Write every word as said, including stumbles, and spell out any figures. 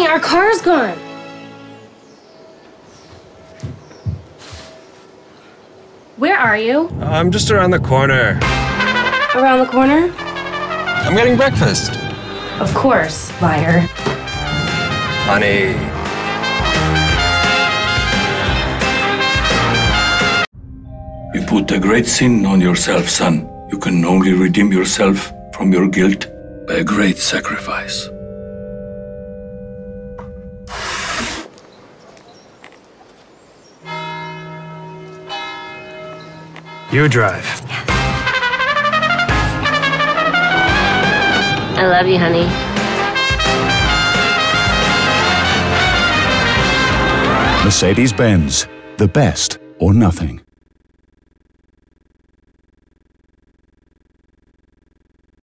our car's gone. Where are you? I'm just around the corner. Around the corner? I'm getting breakfast. Of course, liar. Honey. You put a great sin on yourself, son. You can only redeem yourself from your guilt by a great sacrifice. You drive. I love you, honey. Mercedes Benz, the best or nothing.